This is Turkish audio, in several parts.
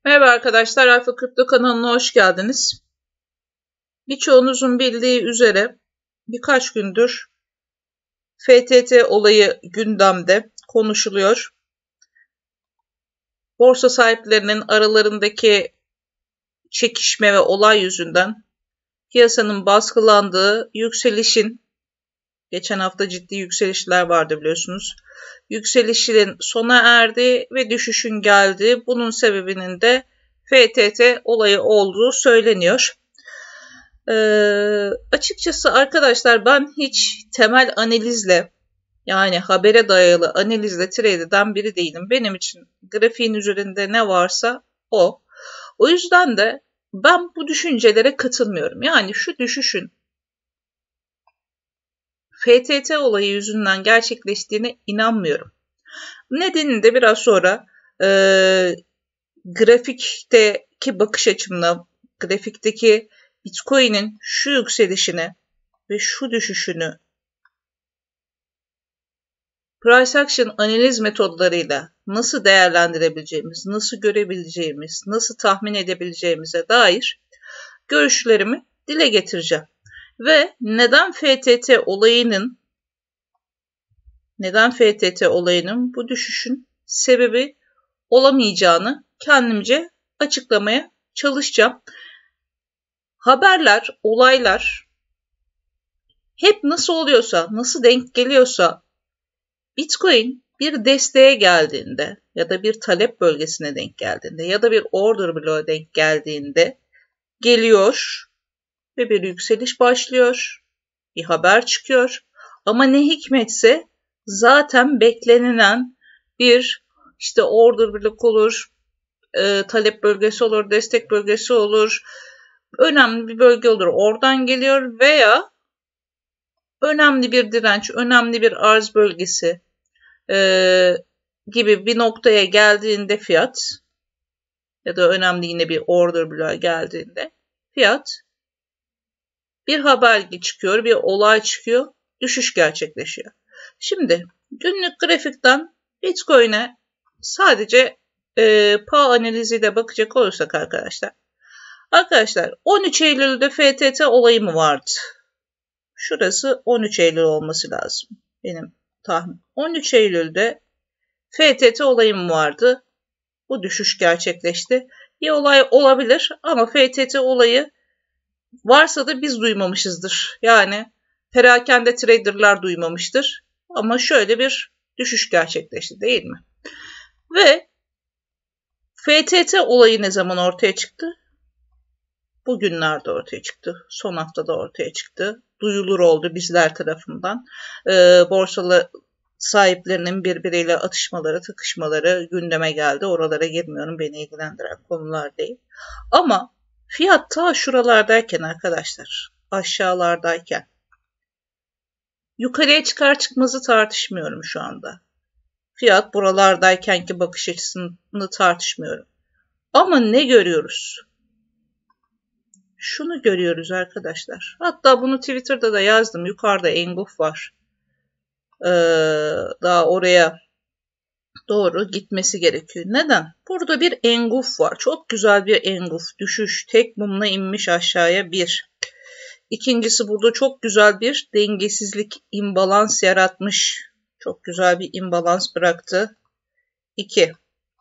Merhaba arkadaşlar, Alfa Kripto kanalına hoş geldiniz. Birçoğunuzun bildiği üzere birkaç gündür FTT olayı gündemde konuşuluyor. Borsa sahiplerinin aralarındaki çekişme ve olay yüzünden piyasanın baskılandığı yükselişin, geçen hafta ciddi yükselişler vardı biliyorsunuz, yükselişin sona erdiği ve düşüşün geldiği, bunun sebebinin de FTT olayı olduğu söyleniyor. Açıkçası arkadaşlar ben hiç temel analizle, yani habere dayalı analizle trade eden biri değilim. Benim için grafiğin üzerinde ne varsa o. O yüzden de ben bu düşüncelere katılmıyorum. Yani şu düşüşün FTT olayı yüzünden gerçekleştiğine inanmıyorum. Nedenini de biraz sonra grafikteki bakış açımla, grafikteki Bitcoin'in şu yükselişini ve şu düşüşünü price action analiz metodlarıyla nasıl değerlendirebileceğimiz, nasıl görebileceğimiz, nasıl tahmin edebileceğimize dair görüşlerimi dile getireceğim. Ve neden FTT olayının bu düşüşün sebebi olamayacağını kendimce açıklamaya çalışacağım. Haberler, olaylar hep nasıl oluyorsa, nasıl denk geliyorsa Bitcoin bir desteğe geldiğinde ya da bir talep bölgesine denk geldiğinde ya da bir order bloğuna denk geldiğinde geliyor ve bir yükseliş başlıyor. Bir haber çıkıyor. Ama ne hikmetse zaten beklenilen bir order blok olur, talep bölgesi olur, destek bölgesi olur, önemli bir bölge olur. Oradan geliyor veya önemli bir direnç, önemli bir arz bölgesi gibi bir noktaya geldiğinde fiyat ya da önemli yine bir order bloğa geldiğinde fiyat bir haber çıkıyor, bir olay çıkıyor, düşüş gerçekleşiyor. Şimdi günlük grafikten Bitcoin'e sadece PA analiziyle bakacak olursak arkadaşlar 13 Eylül'de FTT olayı mı vardı? Şurası 13 Eylül olması lazım benim tahmin. 13 Eylül'de FTT olayı mı vardı? Bu düşüş gerçekleşti. Bir olay olabilir ama FTT olayı varsa da biz duymamışızdır. Yani perakende traderlar duymamıştır. Ama şöyle bir düşüş gerçekleşti değil mi? Ve FTT olayı ne zaman ortaya çıktı? Bugünlerde ortaya çıktı. Son haftada ortaya çıktı. Duyulur oldu bizler tarafından. Borsalı sahiplerinin birbiriyle atışmaları, takışmaları gündeme geldi. Oralara girmiyorum. Beni ilgilendiren konular değil. Ama fiyat ta şuralardayken arkadaşlar, aşağılardayken, yukarıya çıkar çıkmazı tartışmıyorum şu anda. Fiyat buralardaykenki bakış açısını tartışmıyorum. Ama ne görüyoruz? Şunu görüyoruz arkadaşlar. Hatta bunu Twitter'da da yazdım. Yukarıda engulf var. Daha oraya doğru gitmesi gerekiyor. Neden? Burada bir engulf var. Çok güzel bir engulf. Düşüş. Tek mumla inmiş aşağıya bir. İkincisi burada çok güzel bir dengesizlik, imbalans yaratmış. Çok güzel bir imbalans bıraktı. 2.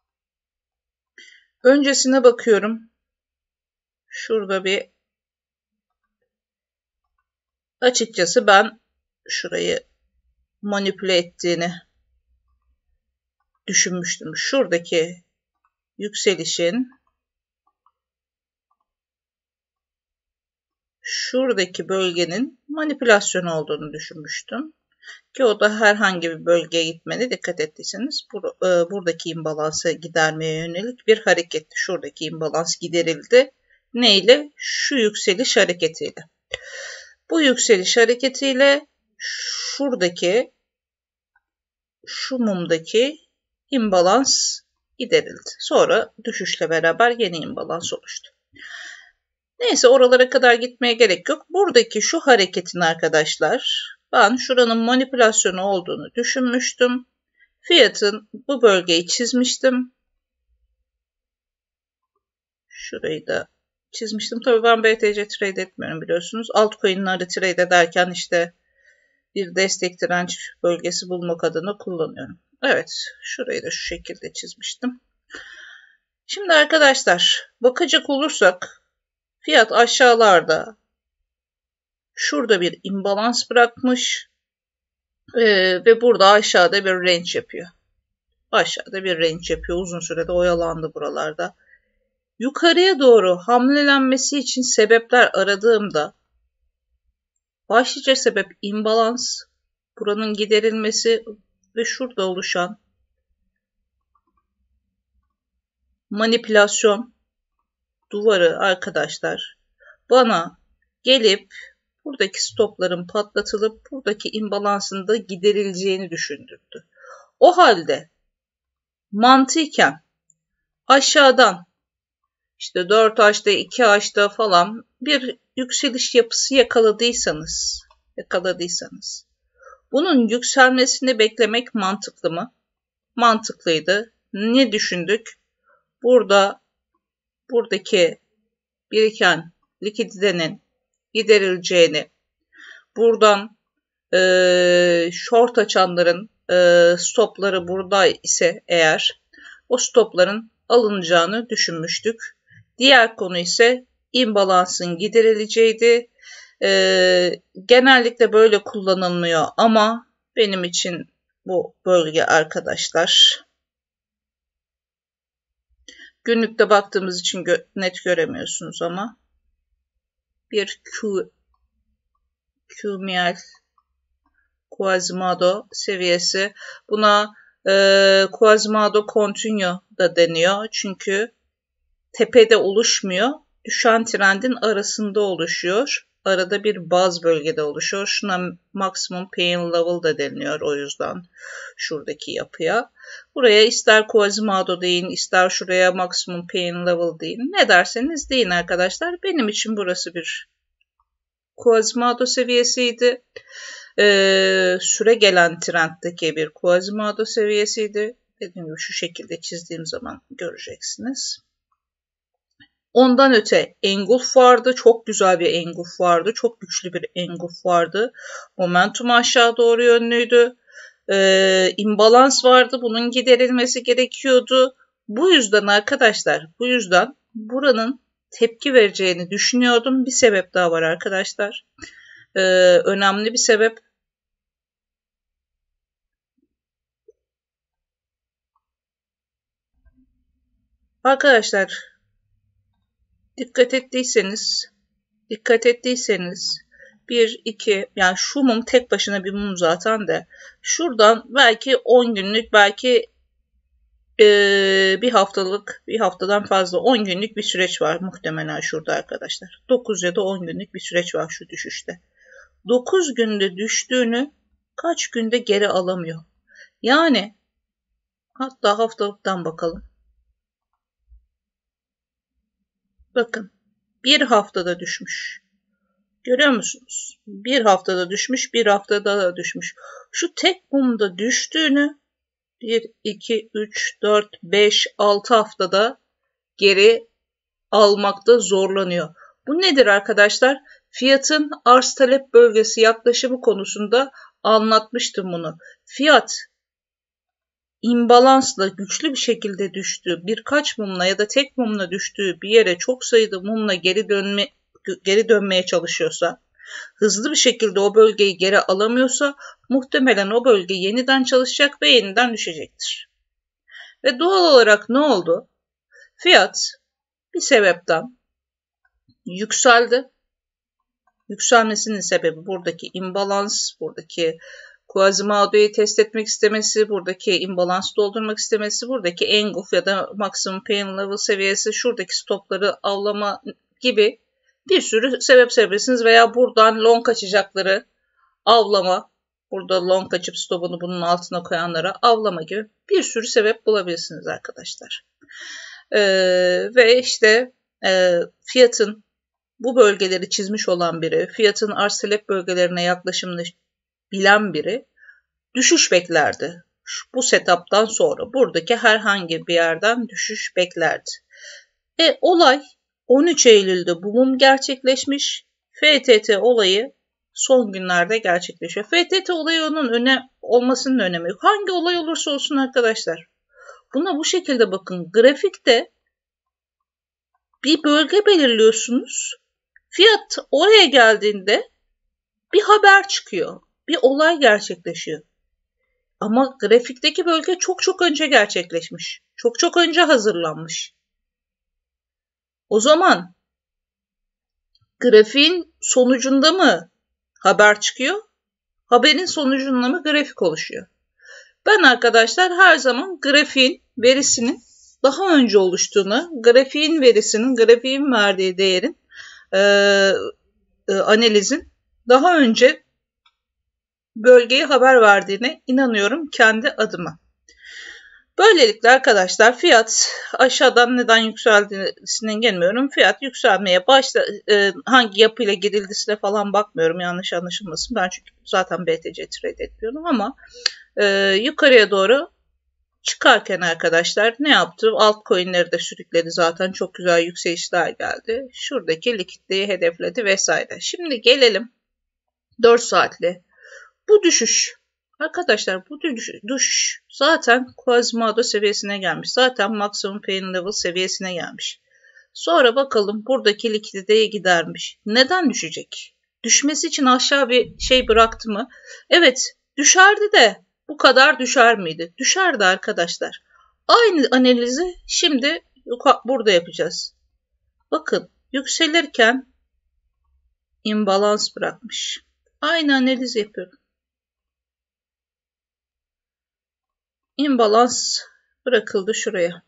Öncesine bakıyorum. Şurada bir açıkçası ben şurayı manipüle ettiğini düşünmüştüm. Şuradaki yükselişin şuradaki bölgenin manipülasyon olduğunu düşünmüştüm. Ki o da herhangi bir bölgeye gitmene dikkat ettiyseniz buradaki imbalansı gidermeye yönelik bir hareketti. Şuradaki imbalans giderildi. Neyle? Şu yükseliş hareketiyle. Bu yükseliş hareketiyle şuradaki şu mumdaki imbalans giderildi. Sonra düşüşle beraber yeni imbalans oluştu. Neyse oralara kadar gitmeye gerek yok. Buradaki şu hareketin arkadaşlar ben şuranın manipülasyonu olduğunu düşünmüştüm. Fiyatın bu bölgeyi çizmiştim. Şurayı da çizmiştim. Tabii ben BTC trade etmiyorum biliyorsunuz. Altcoin'leri trade ederken işte bir destek direnç bölgesi bulmak adına kullanıyorum. Evet, şurayı da şu şekilde çizmiştim. Şimdi arkadaşlar bakacak olursak fiyat aşağılarda şurada bir imbalans bırakmış ve burada aşağıda bir range yapıyor. Aşağıda bir range yapıyor. Uzun sürede oyalandı buralarda. Yukarıya doğru hamlelenmesi için sebepler aradığımda başlıca sebep imbalans, buranın giderilmesi ve şurada oluşan manipülasyon duvarı arkadaşlar bana gelip buradaki stopların patlatılıp buradaki imbalansın da giderileceğini düşündürdü. O halde mantıken aşağıdan işte 4H'da 2H'da falan bir yükseliş yapısı yakaladıysanız bunun yükselmesini beklemek mantıklı mı? Mantıklıydı. Ne düşündük? Buradaki biriken likiditenin giderileceğini, buradan short açanların stopları burada ise eğer o stopların alınacağını düşünmüştük. Diğer konu ise imbalansın giderileceğiydi. Genellikle böyle kullanılmıyor ama benim için bu bölge arkadaşlar. Günlükte baktığımız için net göremiyorsunuz ama bir QML Quasimodo seviyesi. Buna Quasimodo Continue da deniyor. Çünkü tepede oluşmuyor. Düşen trendin arasında oluşuyor. Arada bir baz bölgede oluşuyor. Şuna Maximum Pain Level da deniliyor o yüzden şuradaki yapıya. Buraya ister Quasimodo deyin, ister şuraya Maximum Pain Level deyin. Ne derseniz deyin arkadaşlar. Benim için burası bir Quasimodo seviyesiydi. Süre gelen trenddeki bir Quasimodo seviyesiydi. Dediğim gibi şu şekilde çizdiğim zaman göreceksiniz. Ondan öte engulf vardı. Çok güzel bir engulf vardı. Çok güçlü bir engulf vardı. Momentum aşağı doğru yönlüydü. İmbalans vardı. Bunun giderilmesi gerekiyordu. Bu yüzden arkadaşlar, buranın tepki vereceğini düşünüyordum. Bir sebep daha var arkadaşlar. Önemli bir sebep. Arkadaşlar dikkat ettiyseniz 1, 2 yani şu mum tek başına bir mum zaten de şuradan belki 10 günlük belki bir haftadan fazla 10 günlük bir süreç var muhtemelen şurada arkadaşlar. 9 ya da 10 günlük bir süreç var şu düşüşte. 9 günde düştüğünü kaç günde geri alamıyor. Yani hatta haftalıktan bakalım. Bakın bir haftada düşmüş. Görüyor musunuz? Bir haftada düşmüş, bir haftada da düşmüş. Şu tek mumda düştüğünü 1, 2, 3, 4, 5, 6 haftada geri almakta zorlanıyor. Bu nedir arkadaşlar? Fiyatın arz talep bölgesi yaklaşımı konusunda anlatmıştım bunu. Fiyat imbalansla güçlü bir şekilde düştüğü, birkaç mumla ya da tek mumla düştüğü bir yere çok sayıda mumla geri dönmeye çalışıyorsa, hızlı bir şekilde o bölgeyi geri alamıyorsa muhtemelen o bölge yeniden çalışacak ve yeniden düşecektir. Ve doğal olarak ne oldu? Fiyat bir sebepten yükseldi. Yükselmesinin sebebi buradaki imbalans, buradaki Quasimodo'yu test etmek istemesi, buradaki imbalans doldurmak istemesi, buradaki engulf ya da maximum pain level seviyesi, şuradaki stopları avlama gibi bir sürü sebep sebebilirsiniz veya buradan long kaçacakları avlama, burada long kaçıp stopunu bunun altına koyanlara avlama gibi bir sürü sebep bulabilirsiniz arkadaşlar. Ve işte fiyatın bu bölgeleri çizmiş olan biri, fiyatın arz talep bölgelerine yaklaşımını bilen biri düşüş beklerdi. Bu setup'tan sonra buradaki herhangi bir yerden düşüş beklerdi. Olay 13 Eylül'de bu mum gerçekleşmiş. FTT olayı son günlerde gerçekleşiyor. FTT olayı olmasının önemi yok. Hangi olay olursa olsun arkadaşlar. Buna bu şekilde bakın. Grafikte bir bölge belirliyorsunuz. Fiyat oraya geldiğinde bir haber çıkıyor. Bir olay gerçekleşiyor. Ama grafikteki bölge çok çok önce gerçekleşmiş. Çok çok önce hazırlanmış. O zaman grafiğin sonucunda mı haber çıkıyor? Haberin sonucunda mı grafik oluşuyor? Ben arkadaşlar her zaman grafiğin verisinin daha önce oluştuğunu, grafiğin verdiği değerin analizin daha önce bölgeye haber verdiğine inanıyorum kendi adıma. Böylelikle arkadaşlar fiyat aşağıdan neden yükseldiğine gelmiyorum. Fiyat yükselmeye hangi yapıyla girildisine falan bakmıyorum, yanlış anlaşılmasın. Ben çünkü zaten BTC trade etmiyorum ama yukarıya doğru çıkarken arkadaşlar ne yaptı? Altcoin'leri de sürükledi zaten, çok güzel yükselişler geldi. Şuradaki likiditeyi hedefledi vesaire. Şimdi gelelim 4 saatli. Bu düşüş. Arkadaşlar bu düşüş zaten Quasimodo seviyesine gelmiş. Zaten Maximum Pain Level seviyesine gelmiş. Sonra bakalım buradaki likiditeyi gidermiş. Neden düşecek? Düşmesi için aşağı bir şey bıraktı mı? Evet, düşerdi de bu kadar düşer miydi? Düşerdi arkadaşlar. Aynı analizi şimdi burada yapacağız. Bakın yükselirken imbalans bırakmış. Aynı analiz yapıyorum. İmbalans bırakıldı şuraya.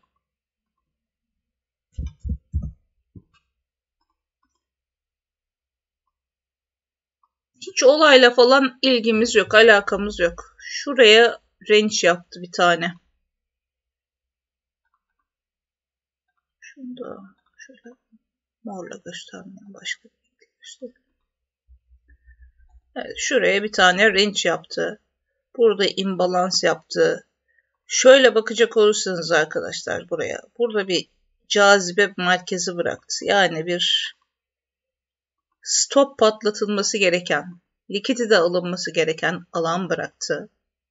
Hiç olayla falan ilgimiz yok, alakamız yok. Şuraya range yaptı bir tane. Şunu da şöyle morla göstermeyeyim, başka bir göstereyim. Evet, şuraya bir tane range yaptı. Burada imbalans yaptı. Şöyle bakacak olursanız arkadaşlar buraya. Burada bir cazibe merkezi bıraktı. Yani bir stop patlatılması gereken, likidite alınması gereken alan bıraktı.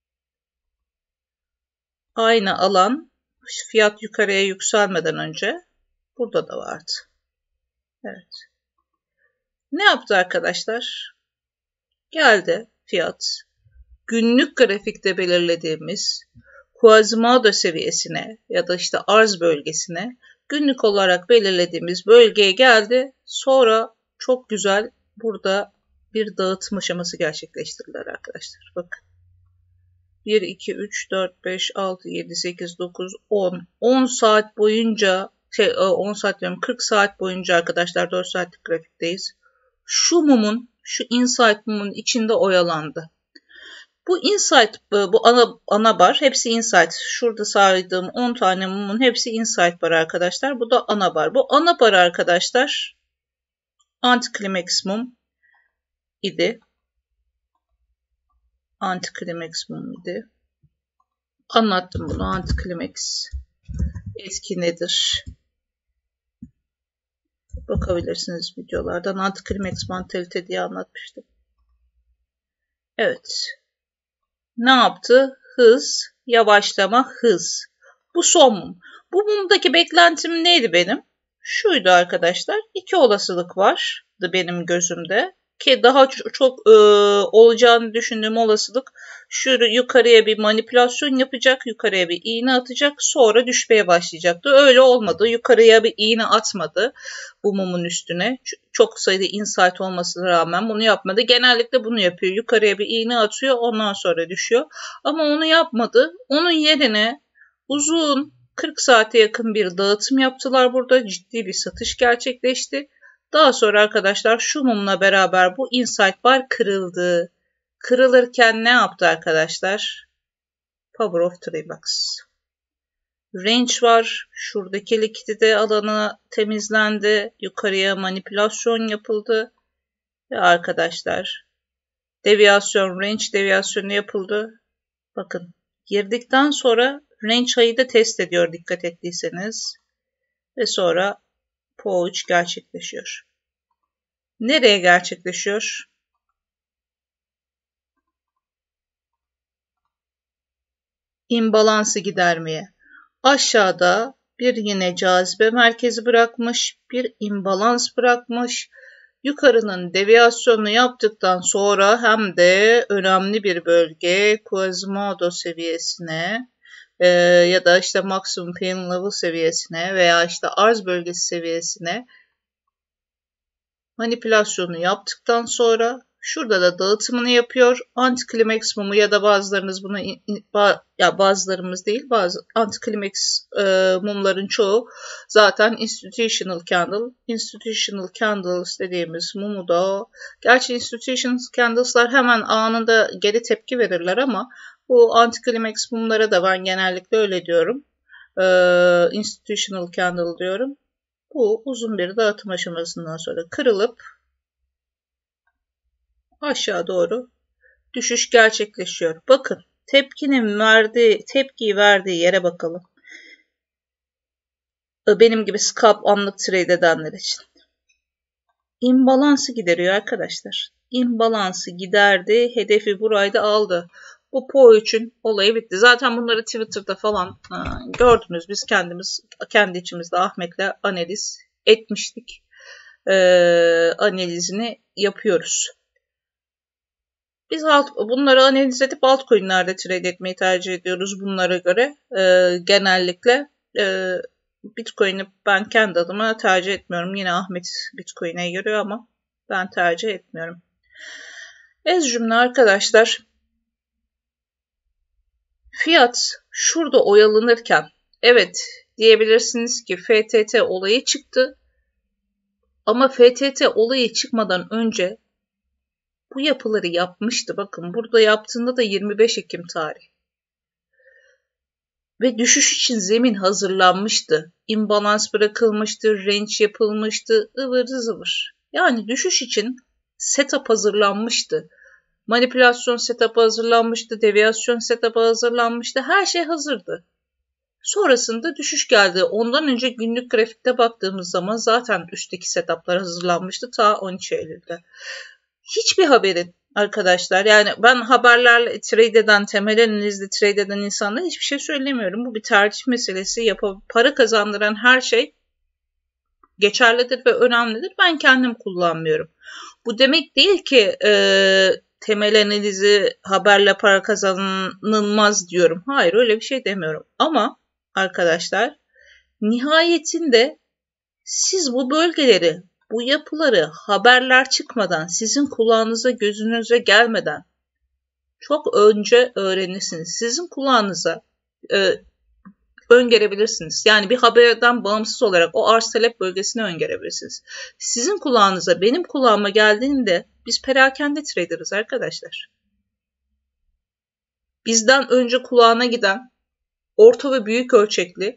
Aynı alan fiyat yukarıya yükselmeden önce burada da vardı. Evet. Ne yaptı arkadaşlar? Geldi fiyat günlük grafikte belirlediğimiz Quasimodo seviyesine ya da işte arz bölgesine günlük olarak belirlediğimiz bölgeye geldi. Sonra çok güzel burada bir dağıtım aşaması gerçekleştirdiler arkadaşlar. Bakın. 1, 2, 3, 4, 5, 6, 7, 8, 9, 10. 10 saat boyunca 10 saat diyorum 40 saat boyunca arkadaşlar 4 saatlik grafikteyiz. Şu insight mumun içinde oyalandı. Bu insight, bu ana bar hepsi insight. Şurada saydığım 10 tane mumun hepsi insight bar arkadaşlar. Bu da ana bar. Bu ana bar arkadaşlar anti-climax mum idi. Anti-climax mum idi. Anlattım bunu. Anti-climax etki nedir? Bakabilirsiniz videolardan. Anti-climax mantalite diye anlatmıştım. Evet. Ne yaptı? Hız, yavaşlama, hız. Bu son mum. Bu mumdaki beklentim neydi benim? Şuydu arkadaşlar. 2 olasılık vardı benim gözümde. Ki daha çok olacağını düşündüğüm olasılık şu: yukarıya bir manipülasyon yapacak, yukarıya bir iğne atacak, sonra düşmeye başlayacaktı. Öyle olmadı. Yukarıya bir iğne atmadı bu mumun üstüne. Çok sayıda insight olmasına rağmen bunu yapmadı. Genellikle bunu yapıyor. Yukarıya bir iğne atıyor, ondan sonra düşüyor. Ama onu yapmadı. Onun yerine uzun 40 saate yakın bir dağıtım yaptılar burada. Ciddi bir satış gerçekleşti. Daha sonra arkadaşlar şu mumla beraber bu insight bar kırıldı. Kırılırken ne yaptı arkadaşlar? Power of 3 box. Range var. Şuradaki likidite alanı temizlendi. Yukarıya manipülasyon yapıldı. Ve arkadaşlar range deviyasyonu yapıldı. Bakın girdikten sonra range high'ı da test ediyor dikkat ettiyseniz. Ve sonra PO3 gerçekleşiyor. Nereye gerçekleşiyor? İmbalansı gidermeye. Aşağıda bir yine cazibe merkezi bırakmış, bir imbalans bırakmış. Yukarının deviyasyonunu yaptıktan sonra hem de önemli bir bölge Quasimodo seviyesine ya da işte maksimum pain level seviyesine veya işte arz bölgesi seviyesine manipülasyonu yaptıktan sonra şurada da dağıtımını yapıyor. Antiklimaks mumu ya da bazılarınız bunu ya bazılarımız değil, bazı antiklimaks mumların çoğu zaten institutional candle. Institutional candles dediğimiz mumu da gerçi institutional candles'lar hemen anında geri tepki verirler ama bu antiklimaks mumlara da ben genellikle öyle diyorum. Institutional candle diyorum. Bu uzun bir dağıtım aşamasından sonra kırılıp aşağı doğru düşüş gerçekleşiyor. Bakın tepkiyi verdiği yere bakalım. Benim gibi scalp anlık trade edenler için. İmbalansı gideriyor arkadaşlar. İmbalansı giderdi. Hedefi burayı da aldı. Bu PO3'ün olayı bitti. Zaten bunları Twitter'da falan gördünüz. Biz kendi içimizde Ahmet'le analiz etmiştik. Analizini yapıyoruz. Biz bunları analiz edip altcoin'lerde trade etmeyi tercih ediyoruz bunlara göre. Genellikle Bitcoin'i ben kendi adıma tercih etmiyorum. Yine Ahmet Bitcoin'e giriyor ama ben tercih etmiyorum. Ez cümle arkadaşlar. Fiyat şurada oyalanırken evet diyebilirsiniz ki FTT olayı çıktı. Ama FTT olayı çıkmadan önce bu yapıları yapmıştı. Bakın burada yaptığında da 25 Ekim tarihi. Ve düşüş için zemin hazırlanmıştı. İmbalans bırakılmıştı, range yapılmıştı, ıvır zıvır. Yani düşüş için setup hazırlanmıştı. Manipülasyon setup'ı hazırlanmıştı, deviyasyon setup'ı hazırlanmıştı. Her şey hazırdı. Sonrasında düşüş geldi. Ondan önce günlük grafikte baktığımız zaman zaten üstteki setup'lar hazırlanmıştı ta 13 Eylül'de. Hiçbir haberin arkadaşlar yani ben haberlerle trade eden, temel analizle trade eden insanlara hiçbir şey söylemiyorum. Bu bir tercih meselesi. Para kazandıran her şey geçerlidir ve önemlidir. Ben kendim kullanmıyorum. Bu demek değil ki temel analizi haberle para kazanılmaz diyorum. Hayır öyle bir şey demiyorum. Ama arkadaşlar nihayetinde siz bu bölgeleri, bu yapıları haberler çıkmadan, sizin kulağınıza, gözünüze gelmeden çok önce öğrenirsiniz. Sizin kulağınıza öngörebilirsiniz. Yani bir haberden bağımsız olarak o arz talep bölgesini öngörebilirsiniz. Sizin kulağınıza, benim kulağıma geldiğinde biz perakende trader'ız arkadaşlar. Bizden önce kulağına giden orta ve büyük ölçekli,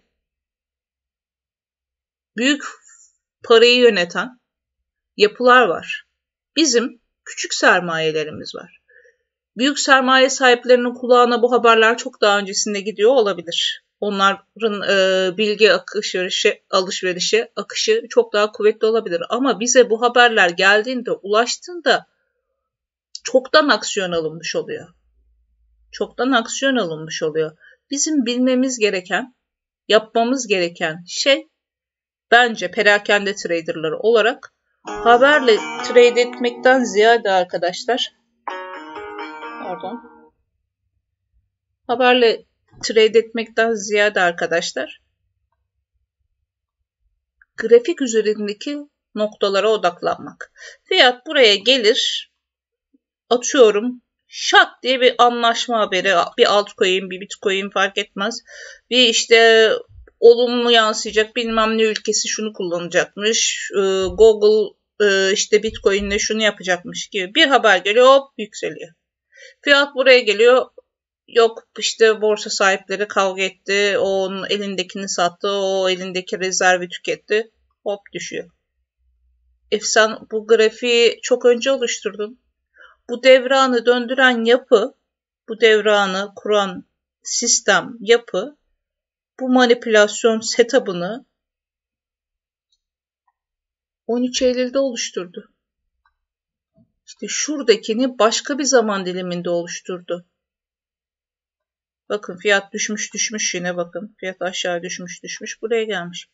büyük parayı yöneten yapılar var. Bizim küçük sermayelerimiz var. Büyük sermaye sahiplerinin kulağına bu haberler çok daha öncesinde gidiyor olabilir. Onların bilgi alışverişi, akışı çok daha kuvvetli olabilir. Ama bize bu haberler geldiğinde, ulaştığında çoktan aksiyon alınmış oluyor. Çoktan aksiyon alınmış oluyor. Bizim bilmemiz gereken, yapmamız gereken şey bence perakende traderları olarak haberle trade etmekten ziyade arkadaşlar haberle trade etmekten ziyade arkadaşlar grafik üzerindeki noktalara odaklanmak. Fiyat buraya gelir, atıyorum şak diye bir anlaşma haberi, bir altcoin, bir bitcoin fark etmez. Bir işte olumlu yansıyacak bilmem ne ülkesi şunu kullanacakmış, Google işte bitcoin'le şunu yapacakmış gibi bir haber geliyor, hop yükseliyor. Fiyat buraya geliyor, yok işte borsa sahipleri kavga etti, onun elindekini sattı, o elindeki rezervi tüketti, hop düşüyor. Sen bu grafiği çok önce oluşturdun. Bu devranı döndüren yapı, bu devranı kuran sistem, yapı, bu manipülasyon setup'ını 13 Eylül'de oluşturdu. İşte şuradakini başka bir zaman diliminde oluşturdu. Bakın fiyat düşmüş yine bakın. Fiyat aşağı düşmüş buraya gelmiş.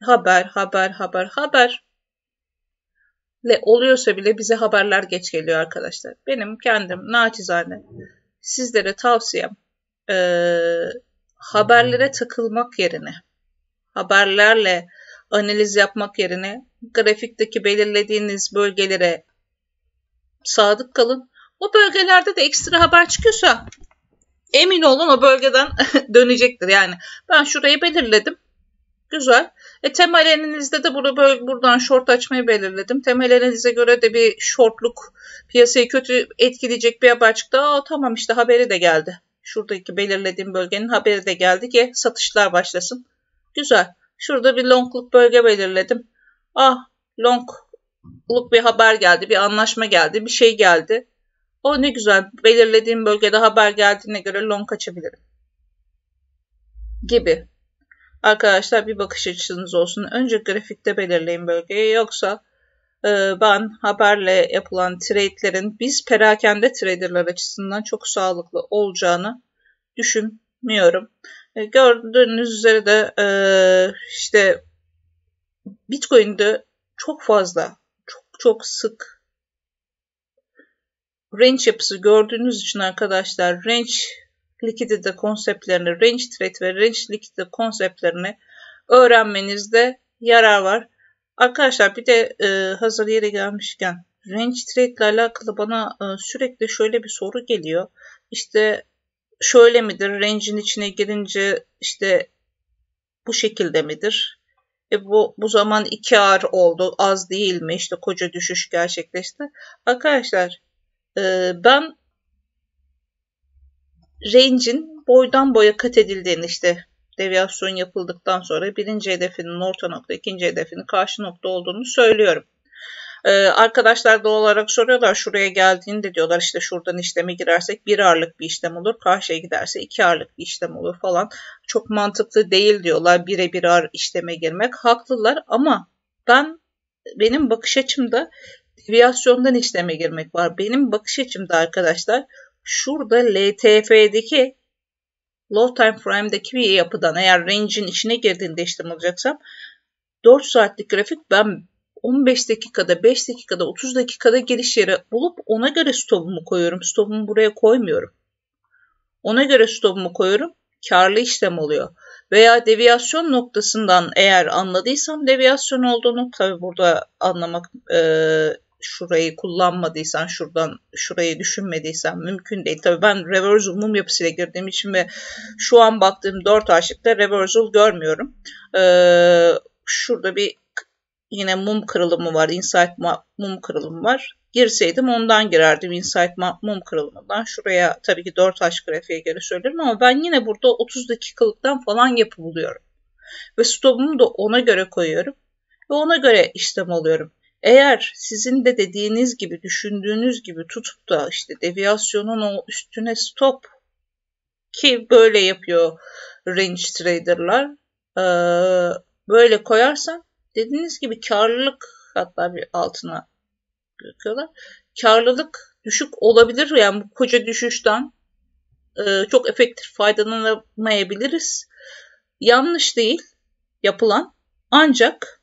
Haber. Oluyorsa bile bize haberler geç geliyor arkadaşlar. Benim kendim naçizane sizlere tavsiyem haberlere takılmak yerine, haberlerle analiz yapmak yerine grafikteki belirlediğiniz bölgelere sadık kalın. O bölgelerde de ekstra haber çıkıyorsa emin olun o bölgeden dönecektir. Yani ben şurayı belirledim. Güzel. Temel analizde de buradan short açmayı belirledim. Temel analize göre de bir shortluk piyasayı kötü etkileyecek bir haber çıktı. Tamam işte haberi de geldi. Şuradaki belirlediğim bölgenin haberi de geldi ki satışlar başlasın. Güzel. Şurada bir longluk bölge belirledim. Longluk bir haber geldi, bir anlaşma geldi, bir şey geldi. O ne güzel. Belirlediğim bölgede haber geldiğine göre long açabilirim. Gibi. Arkadaşlar bir bakış açınız olsun. Önce grafikte belirleyin bölgeyi. Yoksa ben haberle yapılan trade'lerin biz perakende traderlar açısından çok sağlıklı olacağını düşünmüyorum. Gördüğünüz üzere de işte Bitcoin'de çok fazla, çok sık range yapısı gördüğünüz için arkadaşlar range likidite konseptlerini, range trade ve range likidite konseptlerini öğrenmenizde yarar var. Arkadaşlar bir de hazır yere gelmişken range trade ile alakalı bana sürekli şöyle bir soru geliyor. İşte şöyle midir? Range'in içine girince işte bu şekilde midir? Bu zaman 2R oldu. Az değil mi? İşte koca düşüş gerçekleşti. Arkadaşlar ben range'in boydan boya kat edildiğini işte deviyasyon yapıldıktan sonra birinci hedefinin orta nokta, ikinci hedefinin karşı nokta olduğunu söylüyorum. Arkadaşlar doğal olarak soruyorlar şuraya geldiğinde diyorlar işte şuradan işleme girersek 1R'lık bir işlem olur. Karşıya giderse 2R'lık bir işlem olur falan. Çok mantıklı değil diyorlar 1'e 1R işleme girmek. Haklılar ama benim bakış açımda deviyasyondan işleme girmek var. Benim bakış açımda arkadaşlar şurada LTF'deki Low Time Frame'deki bir yapıdan eğer range'in içine girdiğinde işlem alacaksam 4 saatlik grafik ben 15 dakikada, 5 dakikada, 30 dakikada giriş yeri bulup ona göre stopumu koyuyorum. Stopumu buraya koymuyorum. Ona göre stopumu koyuyorum. Karlı işlem oluyor. Veya deviyasyon noktasından eğer anladıysam deviyasyon olduğunu tabi burada anlamak şurayı kullanmadıysan şurayı düşünmediysen mümkün değil. Tabi ben reversal mum yapısıyla girdiğim için ve şu an baktığım 4 aşıkta reversal görmüyorum. Şurada bir yine mum kırılımı var. Insight mum kırılımı var. Girseydim ondan girerdim. Insight mum kırılımından. Şuraya tabii ki 4 taş grafiğe göre söylüyorum ama ben yine burada 30 dakikalıktan falan yapı buluyorum. Ve stopumu da ona göre koyuyorum. Ve ona göre işlem alıyorum. Eğer sizin de dediğiniz gibi, düşündüğünüz gibi tutup da işte deviyasyonun o üstüne stop ki böyle yapıyor range traderlar. Böyle koyarsan dediğiniz gibi karlılık hatta bir altına bırakıyorlar. Karlılık düşük olabilir. Yani bu koca düşüşten çok efektif faydalanamayabiliriz. Yanlış değil yapılan. Ancak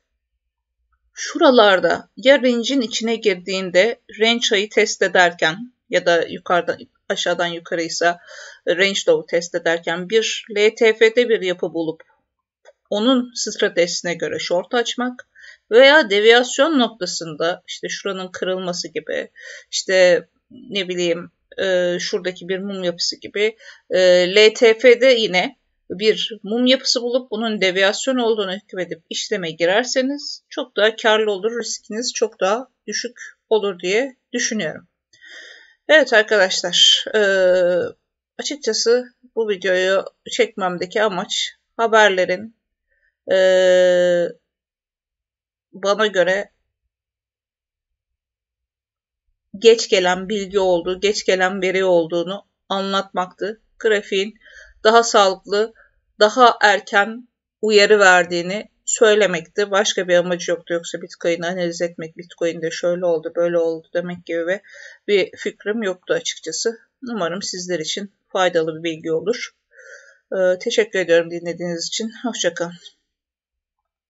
şuralarda ya range'in içine girdiğinde range high'ı test ederken ya da aşağıdan yukarıysa range low'u test ederken bir LTF'de bir yapı bulup onun stratejisine göre short açmak veya deviyasyon noktasında işte şuranın kırılması gibi işte ne bileyim şuradaki bir mum yapısı gibi LTF'de yine bir mum yapısı bulup bunun deviyasyon olduğunu hükmedip işleme girerseniz çok daha karlı olur, riskiniz çok daha düşük olur diye düşünüyorum. Evet arkadaşlar açıkçası bu videoyu çekmemdeki amaç haberlerin bana göre geç gelen bilgi olduğu, geç gelen veri olduğunu anlatmaktı. Grafiğin daha sağlıklı, daha erken uyarı verdiğini söylemekti. Başka bir amacı yoktu. Yoksa Bitcoin'i analiz etmek, Bitcoin'de şöyle oldu, böyle oldu demek gibi bir fikrim yoktu açıkçası. Umarım sizler için faydalı bir bilgi olur. Teşekkür ediyorum dinlediğiniz için. Hoşça kalın.